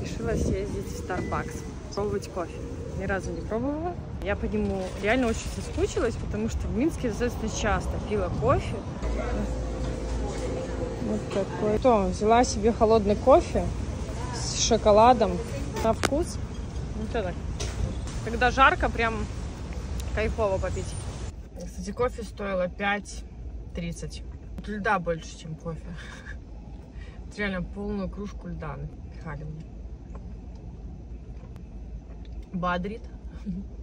Решила съездить в Starbucks, пробовать кофе. Ни разу не пробовала. Я по нему реально очень соскучилась, потому что в Минске достаточно часто пила кофе. Вот такой. Что, взяла себе холодный кофе с шоколадом на вкус. Вот так. Когда жарко, прям кайфово попить. Кстати, кофе стоило 5,30. Тут льда больше, чем кофе. Реально полную кружку льда напихали мне. Бодрит.